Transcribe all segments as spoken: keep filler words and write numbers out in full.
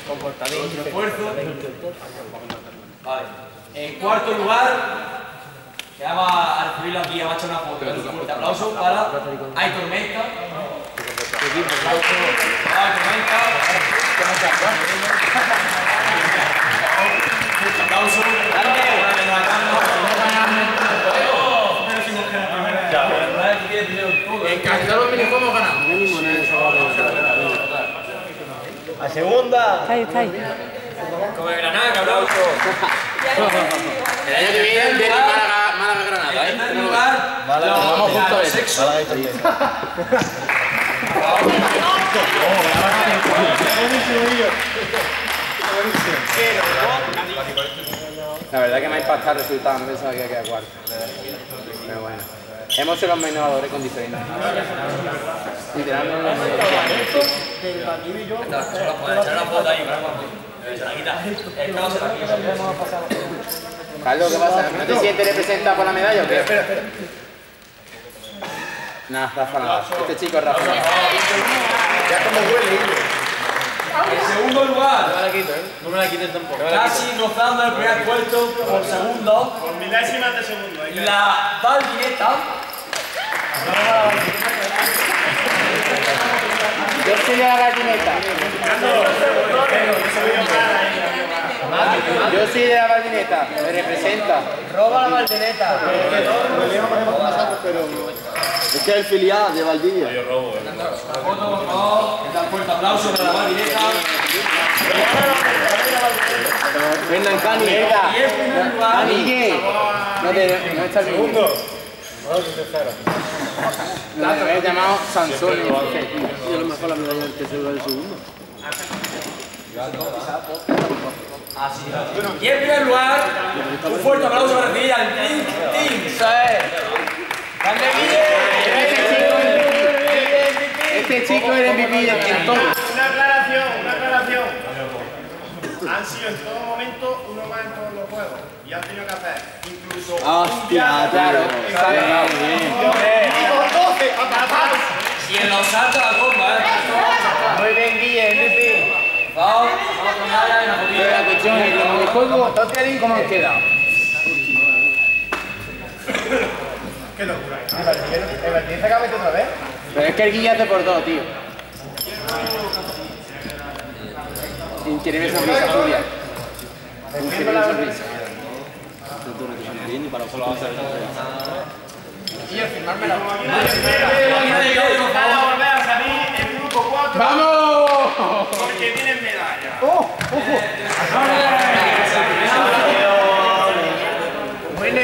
Nuestro esfuerzo. Vale. En cuarto lugar, que vamos a recibirlo aquí, vamos a echar una foto. Un fuerte aplauso para Aitor Menta. Aitor Menta. Un aplauso. En casi todos los minijuegos hemos ganado. A segunda. Está ahí, está ahí. Como de Granada, que aplauso. El año que viene viene Málaga, Málaga Granada, ¿eh? En primer lugar, Vamos juntos. sexo. La verdad que me ha impactado el resultado, no pensaba que iba a quedar cuarto. Pero bueno. Hemos sido los menores con diferencia. Literalmente los menores. Echar una foto ahí, se la quita. El caos se la quita. Carlos, ¿qué pasa? ¿No te sientes representado por la medalla o qué? Espera, espera. Nada, Rafa nada. Este chico es Rafa. Ya como huele. En segundo lugar, No me la quito, ¿eh? No me la quiten tampoco. casi rozando el primer puesto por segundo, Por milésimas de segundo. Hay que... la Valvineta. Yo soy de la gallineta. Yo soy de la gallineta. Me representa. Roba la Valdeneta. Es que es el filial de Valdivia. La foto, por favor. Un fuerte aplauso para la Valvineta. Venga, en Cani. Y en primer lugar, Anique. No te no está bien. La me he llamado Sansón. Yo a lo mejor la medalla del tercero del segundo. y en primer lugar, un fuerte aplauso para recibir al Team Team. ¡Grande Este chico era M V P del Quintón. Una aclaración, una aclaración. Han sido en todo momento uno más en todos los juegos. Y han tenido que hacer incluso. Hostia, claro. doce atajados. Y en los saltos la comba, ¿eh? Muy bien, Guille, M V P. Por favor, vamos con medalla y una Pero la fotilla. cuestión es que los minijuegos, ¿cómo han quedado? Qué locura. ¿El saca otra vez? Pero es que el Guille hace por dos, tío. Increíble sonrisa, Julia. Increíble sonrisa. Guille, firmármela. Van a volver a salir en grupo cuatro. ¡Vamos! Porque tienen medalla. ¡Oh! ¡Ojo! ¡Buena!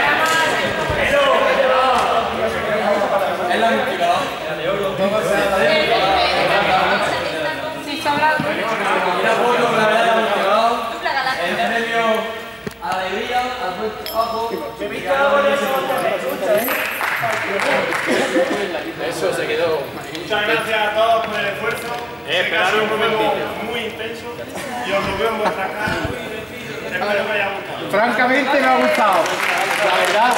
Es la última. Sí, sobra. Una foto con la medalla multicolor. El premio a la alegría, al buen trabajo. Eso se quedó. Muchas gracias a todos por el esfuerzo. Eh, Sé que ha sido un esperad un juego momentito. muy intenso. Y os lo veo en vuestra cara. Espero que os haya gustado. Francamente me ha gustado. La verdad.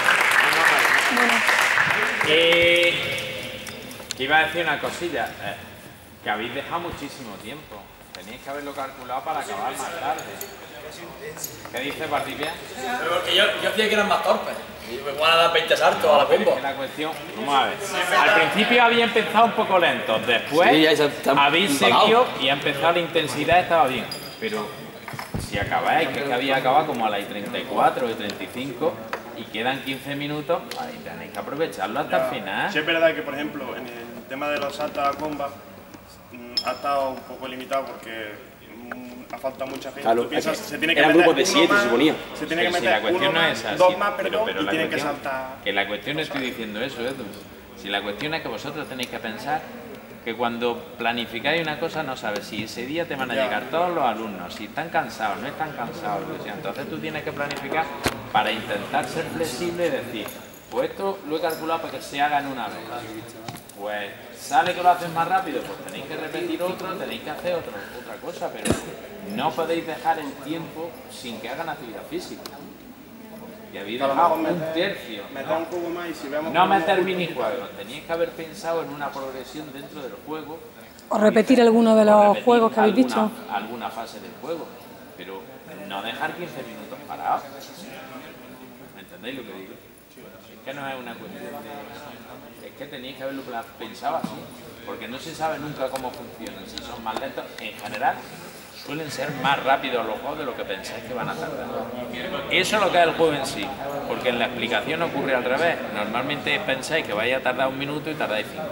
Eh, iba a decir una cosilla, eh, que habéis dejado muchísimo tiempo. Teníais que haberlo calculado para acabar más tarde. ¿Qué dice Valdivia? Pero porque yo, yo decía que eran más torpes. Y me van a dar veinte saltos a la Es combo. que la cuestión, vamos a ver. Al principio había empezado un poco lento, después Sí, ya se están habéis embalados. seguido y ha empezado la intensidad, estaba bien. Pero si acabáis, que es que había acabado como a las treinta y cuatro y treinta y cinco y quedan quince minutos, ahí tenéis que aprovecharlo hasta el final. Sí, es verdad que, por ejemplo, en el tema de los saltos a la comba mm, ha estado un poco limitado porque mm, ha faltado mucha gente. Claro, Tú piensas, es que se tiene que eran meter grupos de uno siete, más, se suponía. Se tiene que Pero si meter la cuestión uno no más, es así, dos más, pero, perdón, pero y la tienen que cuestión, saltar. que la cuestión no estoy diciendo eso, Edu. Si la cuestión es que vosotros tenéis que pensar que cuando planificáis una cosa no sabes si ese día te van a Ya. llegar todos los alumnos, si están cansados, no están cansados, lo que sea. Entonces tú tienes que planificar para intentar ser flexible y decir, pues esto lo he calculado para que se haga en una vez. Pues sale que lo haces más rápido, pues tenéis que repetir otro, tenéis que hacer otro, otra cosa, pero no podéis dejar el tiempo sin que hagan actividad física. Y habéis A lo dejado mejor un meter- tercio. Meter un poco más y si vemos No que meter minijuegos, teníais que haber pensado en una progresión dentro del juego O repetir alguno de los repetir juegos que habéis alguna, dicho. alguna fase del juego, pero no dejar quince minutos parados. ¿Me entendéis lo que digo? Es que no es una cuestión de... Es que tenéis que haberlo pensado así, porque no se sabe nunca cómo funcionan, si son más lentos. En general, suelen ser más rápidos los juegos de lo que pensáis que van a tardar. Eso es lo que es el juego en sí, porque en la explicación ocurre al revés. Normalmente pensáis que vaya a tardar un minuto y tardáis cinco.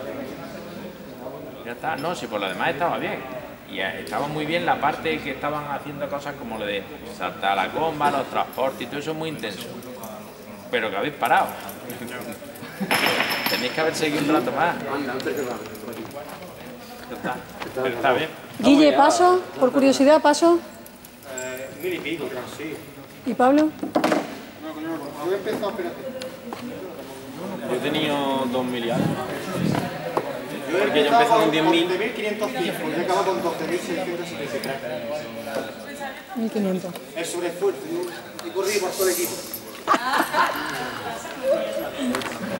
Ya está, no, si por lo demás estaba bien. Y estaba muy bien la parte que estaban haciendo cosas como lo de saltar la comba, los transportes y todo eso muy intenso. Pero que habéis parado. Tenéis que haber seguido un rato más. Ya está, pero está bien. Guille, paso, por curiosidad, paso. Eh, mil y pico, creo, sí. ¿Y Pablo? No, yo he empezado, espérate. Yo he tenido dos mil y algo. Yo he Porque yo empecé con diez mil. once mil quinientos cinco, yo he acabado con doce mil seiscientos setenta y tres. mil quinientos. El sobreesfuerzo, yo he corrido por todo el equipo.